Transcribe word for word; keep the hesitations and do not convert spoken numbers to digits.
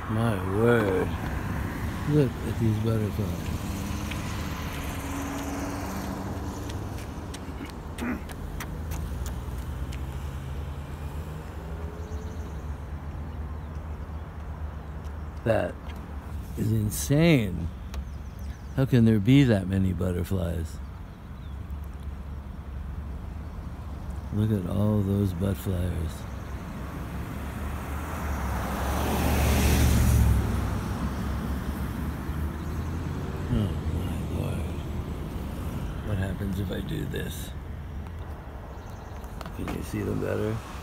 My word. Look at these butterflies. That is insane. How can there be that many butterflies? Look at all those butterflies. Oh my Lord. What happens if I do this? Can you see them better?